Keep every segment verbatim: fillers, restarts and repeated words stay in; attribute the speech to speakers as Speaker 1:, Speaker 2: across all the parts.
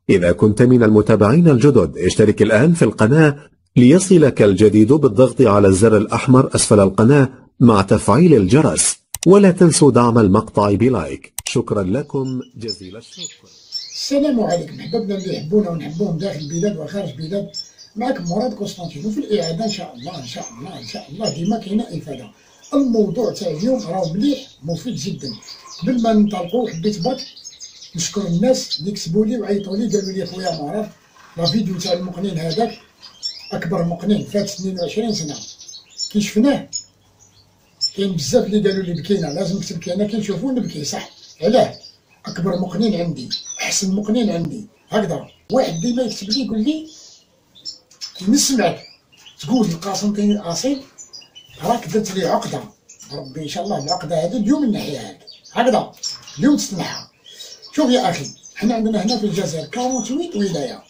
Speaker 1: إذا كنت من المتابعين الجدد اشترك الآن في القناة ليصلك الجديد بالضغط على الزر الأحمر أسفل القناة مع تفعيل الجرس، ولا تنسوا دعم المقطع بلايك. شكرا لكم جزيل الشكر.
Speaker 2: السلام عليكم احبابنا اللي يحبونا ونحبوهم داخل البلاد وخارج البلاد. معكم مراد قسطنطين، وفي الاعاده ان شاء الله ان شاء الله ان شاء الله ديما كاينه افاده. الموضوع تاع اليوم راه مليح مفيد جدا. قبل ما ننطلقوا حبيت برك نشكر الناس اللي كتبوا لي وعيطوا لي قالوا لي خويا مراد لا فيديو تاع المقنين هذاك اكبر مقنين فات اثنين وعشرين سنه كي شفناه. كاين بزاف اللي قالوا لي بكينا لازم نكتب كي انا كي نشوفو نبكي صح. علاه؟ اكبر مقنين عندي، احسن مقنين عندي، هكذا. واحد ديما يكتب لي يقول لي كي نسمعك تقول القاسنطيني الاصيل راك درت لي عقده. ربي ان شاء الله العقده هذه اليوم نحيها لك هكذا، اليوم تتنحى. شوف يا اخي، حنا عندنا هنا في الجزائر ثمانية وثمانين ولايه.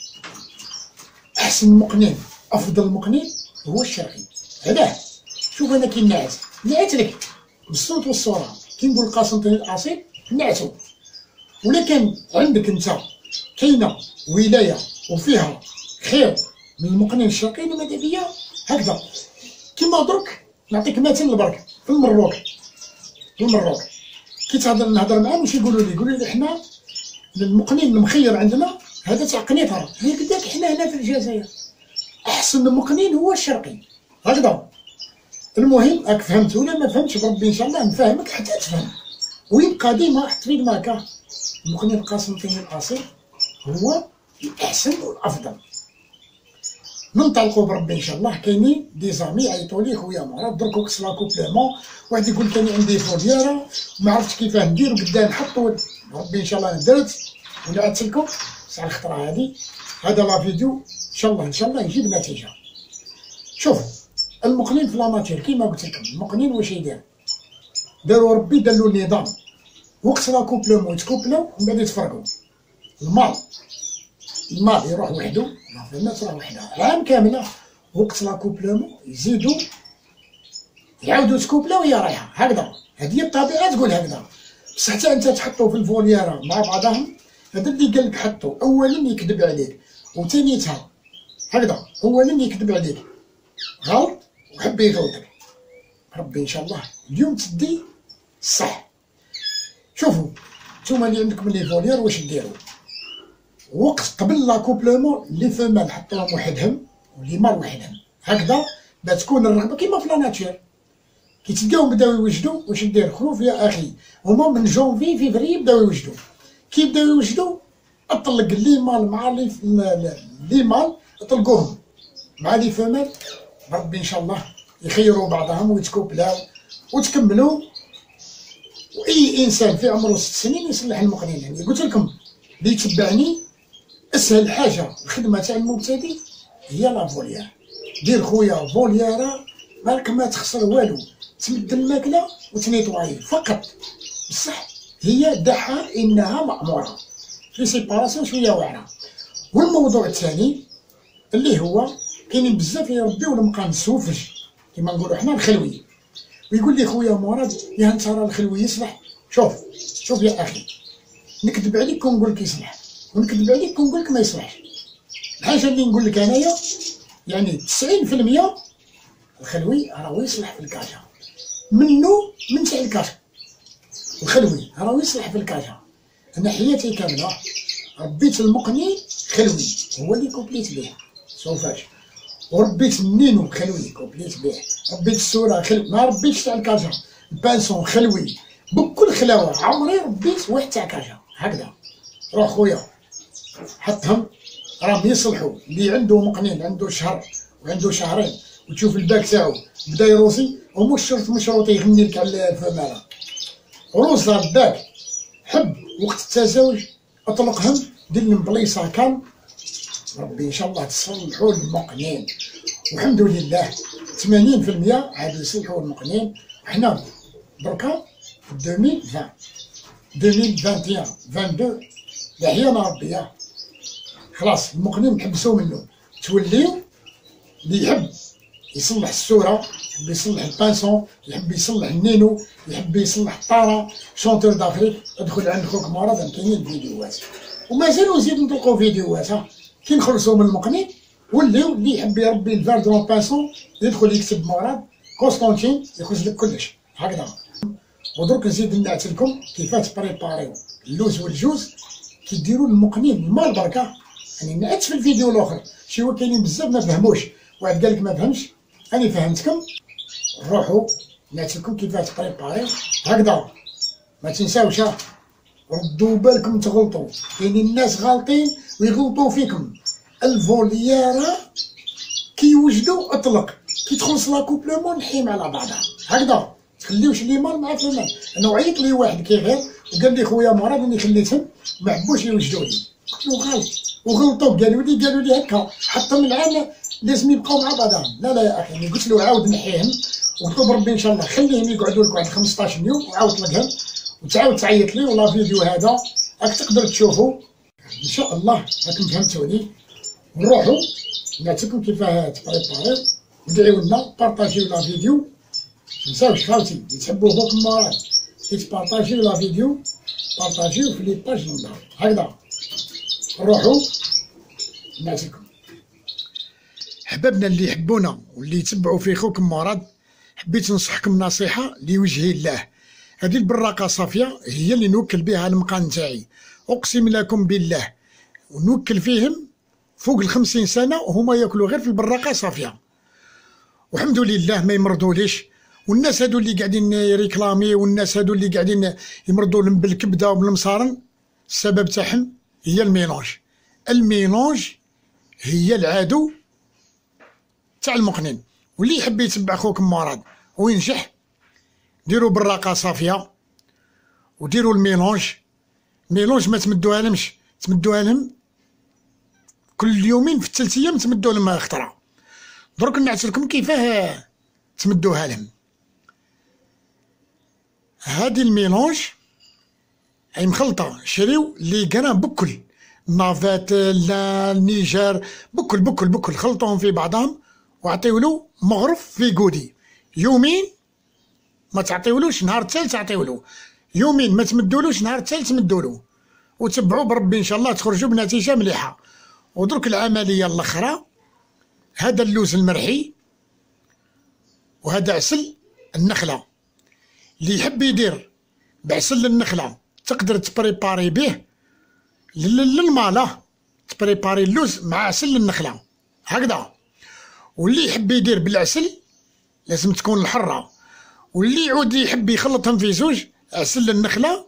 Speaker 2: احسن مقنين افضل مقنين هو الشرقي. علاه؟ شوف انا كي نعت نعت لك بالصوت والصوره كي نقول القاسنطيني الاصيل نعتو. ولكن عندك انت كاينه ولايه وفيها خير من المقنين الشرقيين ماذا بيا هكذا. كيما درك نعطيك مثال برك في المروك. في المروك كي تهضر نهضر معاهم واش يقولوا لي؟ يقولوا لي حنا المقنين المخير عندنا هذا تاع قنيطره. هكذاك حنا هنا في الجزائر احسن مقنين هو الشرقي هكذا. المهم راك فهمت ولا ما فهمتش؟ بربي ان شاء الله نفهمك حتى تفهم. ويبقى ديما حط في دماغك المقنين القاسنطيني الاصيل هو الاحسن والافضل. ننطلقوا بربي ان شاء الله. كاينين دي زامي عيطوا لي خويا مراد درك وقت لا كوبليمون. واحد يقول كان عندي فولييره ما عرفتش كيفاه ندير وقدا نحطو. ربي ان شاء الله درت ونعت لكم ساعه الخطره هذه. هذا لا فيديو ان شاء الله ان شاء الله يجيب نتيجه. شوف المقنين في لاماتير كيما قلت لكم، المقنين واش يدير؟ داروا ربي داروا النظام وقت لا كوبليمون يتكوبلاو ومن بعد يتفرقوا. المال المال يروح وحده، الناس تروح وحدها عام كامله. وقت لا كوبليمون يزيدوا يعاودوا يتكوبلاو وهي رايحه هكذا. هذه الطبيعه تقول هكذا. بصح حتى انت تحطو في الفولييره مع بعضهم. هذا اللي قال لك حطو اولا يكذب عليك، وثانيتها هكذا اولا يكذب عليك غلط وحب يغلطك. ربي ان شاء الله اليوم تدي الصح. شوفوا نتوما اللي عندكم لي فوليير واش ديروا؟ وقت قبل لا كوبلومون لي فيمال حطوهم وحدهم ولي مال وحدهم هكذا باش تكون الرغبه كيما في لا ناتشر. كي تلقاهم بداو يوجدوا واش دير؟ خوف يا اخي، هما من جونفي فيفري بداو يوجدوا. كي بداو يوجدوا اطلق لي مال مع لي لي مال اطلقوهم مع لي فيمال. ربي ان شاء الله يخيروا بعضهم ويتكوبلاو وتكملوا. واي انسان في عمره ست سنين يصلح المقنين. يعني قلت لكم اللي يتبعني اسهل حاجه الخدمه تاع المبتدئ هي لا فوليير. دير خويا فولييره مالك ما تخسر والو، تمد الماكله وتنيطواي فقط. بصح هي دعها انها ماموره في سيباراسيون شويه واعره. والموضوع الثاني اللي هو كاينين بزاف يربيو المقام السوفج كيما نقولوا حنا الخلوي، ويقول لي خويا مراد يا انت راه الخلوي يصلح. شوف شوف يا اخي، نكذب عليك ونقول لك يصلح، ونكذب عليك ونقول لك ما يصلحش. الحاجه اللي نقول لك انايا يعني تسعين في المية الخلوي راهو يصلح في الكاشا منه من تاع الكاشا. الخلوي راهو يصلح في الكاشا. انا حياتي كامله ربيت المقني خلوي هو اللي كوبليت به سوفاج، وربيت النينو خلوي كوبليت به، ربيت السوره خلوي، ما ربيتش تاع الكاشا. البانسون خلوي بكل خلاوه. عمري ربيت واحد تاع كاشا هكذا. روح خويا حطهم راهم يصلحوا. اللي عنده مقنين عنده شهر وعنده شهرين وتشوف الباك تاعو بدا يروسي، ومش شرط مشروط يغني لك على الفماله. روز الباك حب وقت التزاوج اطلقهم دير لهم بليصه كان. ربي ان شاء الله تصلحوا المقنين والحمد لله. ثمانين في المية عاد يصلحوا المقنين. حنا دركا ألفين وعشرين ألفين وواحد وعشرين اثنين وعشرين لحيانا ربي خلاص المقنين نحبسوا منه. توليو اللي يحب يصلح السوره، يحب يصلح البانسون، يحب يصلح النينو، يحب يصلح الطاره شونتور دافريك، ادخل عند خوك مرض كاينين فيديوهات. ومازالوا نزيدو نطلقوا فيديوهات كي نخلصوا من المقنين وليو اللي يحب يربي الفار دون باسون يدخل يكتب مراد قسطنطين يخرج لك كلش هكذا. ودرك نزيد نعت لكم كيفاه تبريباريو اللوز والجوز كي ديروا المقنين مال بركه. يعني نعت في الفيديو الاخر شي هو كاينين بزاف ما فهموش، واحد قال لك ما فهمش، انا فهمتكم. روحوا نعت لكم كيفاه تبريباريو هكذا. ما تنساوش ردوا بالكم تغلطوا، كاينين الناس غالطين ويغلطوا فيكم. الفولييرا كيوجدوا اطلق، كي تخلص لا كوبلومون نحيم على بعضها هكذا، تخليوش لي مال مع فلان. انا عيط لي واحد كيغير وقال لي خويا مراد اني خليتهم ما حبوش يوجدوا لي، قلت له غلط وغلطوا. قالوا لي قالوا لي هكا حتى من العام لازم يبقاو مع بعضهم. لا لا يا اخي، يعني قلت له عاود نحيهم وطلب ربي ان شاء الله خليهم يقعدوا لك واحد خمسطاش يوم وعاود طلقهم وتعاود تعيط لي. ولا فيديو هذا راك تقدر تشوفوا ان شاء الله راكم فهمتوني. نروحوا نعطيكم كيفاه تبريباريو، ادعيو لنا، بارطاجيو لا فيديو. متنساوش خاوتي اللي تحبوا خوكم مراد كي تبارطاجيو لا فيديو بارطاجيو في لي باج من هكذا. نروحوا نعطيكم حبابنا اللي يحبونا واللي يتبعوا في خوكم مراد. حبيت ننصحكم نصيحه لوجه الله. هذه البراقه صافيه هي اللي نوكل بها المقان نتاعي، اقسم لكم بالله. ونوكل فيهم فوق الخمسين سنه وهما ياكلوا غير في البراقه صافيه، والحمد لله ما يمرضوليش. والناس هادو اللي قاعدين يريكلامي والناس هادو اللي قاعدين يمرضوا لهم بالكبده وبالمصارن، السبب تاعهم هي الميلونج. الميلونج هي العدو تاع المقنين. واللي يحب يتبع خوكم مراد وينجح، ديروا براقه صافيه وديروا الميلونج. ميلونج ما تمدوها لهمش، تمدوها لهم كل يومين في الثلاث ايام تمدوا لهم خطره. درك نعت لكم كيفاه تمدوها لهم. هادي الميلونج اي مخلطه، شريو لي كران بكل نافات لا النيجر بكل بكل بكل خلطوهم في بعضهم وعطيولو مغرف في كودي. يومين ما تعطيولوش، نهار الثالث تعطيولو. يومين ما تمدولوش، نهار الثالث تمدولو. وتبعوا بربي ان شاء الله تخرجوا بنتيجه مليحه. ودرك العمليه الاخرى، هذا اللوز المرحي وهذا عسل النخله. اللي يحب يدير بعسل النخله تقدر تبريباري به للماله، تبريباري اللوز مع عسل النخله هكذا. واللي يحب يدير بالعسل لازم تكون الحره. واللي يعود يحب يخلطهم في زوج، عسل النخله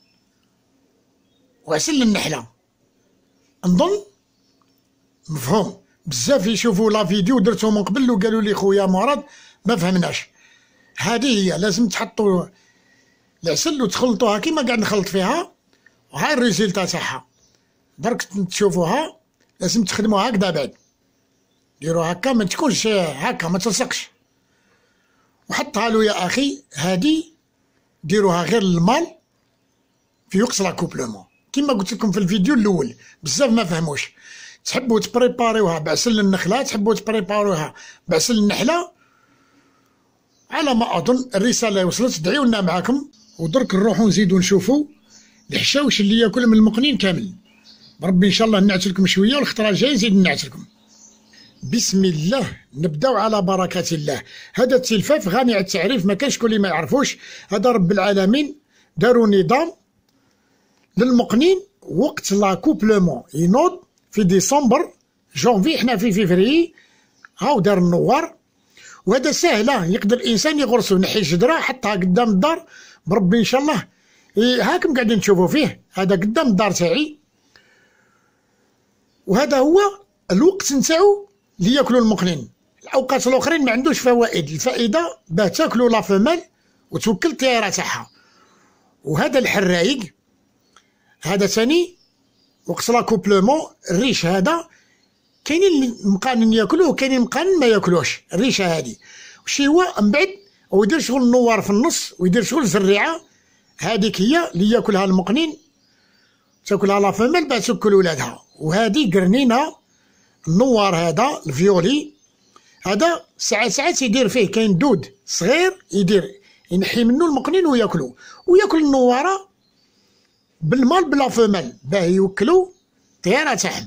Speaker 2: وعسل النحله. نظن مفهوم. بزاف يشوفوا لا فيديو درتو من قبل وقالوا لي خويا مراد ما فهمناش. هذه هي، لازم تحطوا العسل وتخلطوها كيما قاعد نخلط فيها، وهاي الريزلتا تاعها. درك تشوفوها لازم تخدموها هكذا. بعد ديروا هكا، ما تكونش هكا ما تلصقش. وحطها له يا اخي، هذه ديروها غير المال في وقت لا كوبلومون. كيما قلت لكم في الفيديو الاول بزاف ما فهموش. تحبوا تبريباريوها بعسل النخله، تحبوا تبريباريوها بعسل النحله، على ما اظن الرساله وصلت. دعيو لنا معاكم. ودرك نروحوا نزيدوا نشوفوا الحشاوش اللي ياكل من المقنين كامل. بربي ان شاء الله نعت لكم شويه، والخطره الجايه نزيد نعت لكم. بسم الله، نبداو على بركه الله. هذا التلفاف غني على التعريف، ما كانش كل ما يعرفوش. هذا رب العالمين داروا نظام للمقنين وقت لا كوبلومون ينوض في ديسمبر جونفي، حنا في فيفري. هاو دار النوار، وهذا سهله يقدر الانسان يغرسو، ينحي شجره حطها قدام الدار بربي ان شاء الله. هاكم قاعدين تشوفوا فيه، هذا قدام الدار تاعي. وهذا هو الوقت نتاعو اللي ياكلوا المقنين. الاوقات الاخرين ما عندوش فوائد. الفائده باه تاكلوا لا فمال وتوكل الطياره تاعها. وهذا الحرايق هذا ثاني وقت لا كوبلومون. الريش هذا كاينين مقانن ياكلوه وكاينين مقانن ما ياكلوش. الريشه هذه وشي هو من بعد ويدير شغل النوار في النص ويدير شغل الزريعه. هذيك هي اللي ياكلها المقنين، تاكلها لا فمال بعد تاكل ولادها. وهذه قرنينه النوار هذا الفيولي هذا ساعات ساعات يدير فيه كاين دود صغير يدير ينحي منه المقنين وياكلو وياكل النواره بالمال بلا فمال باه يوكلوا طياره تاعهم.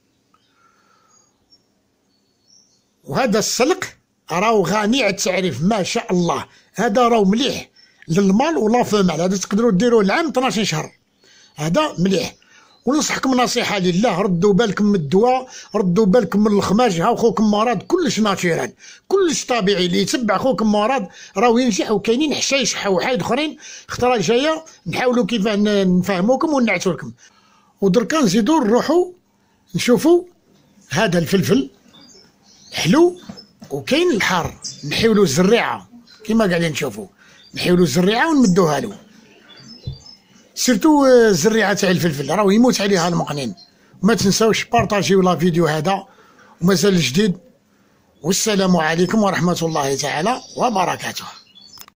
Speaker 2: وهذا السلق راهو غني على التعريف ما شاء الله، هذا راهو مليح للمال ولا فمال، هذا تقدروا ديروه العام اثناش شهر، هذا مليح. وننصحكم نصيحه لله، ردوا بالكم من الدواء، ردوا بالكم من الخماج، ها خوكم مراد كلش ناتشورال كلش طبيعي، اللي يتبع خوكم مراد راهو ينجح. وكاينين حشايش وحايد اخرين الخطره الجايه نحاولوا كيف نفهموكم ونعتوا لكم. ودركا نزيدوا نروحوا نشوفوا هذا الفلفل حلو، وكاين الحار نحيولو الزريعه كيما قاعدين نشوفوا، نحيولو الزريعه ونمدوها له. سيرتو الزريعه تاع الفلفل راهو يموت عليها المقنين. ما تنساوش بارطاجيو لا فيديو هذا ومازال جديد. والسلام عليكم ورحمه الله تعالى وبركاته.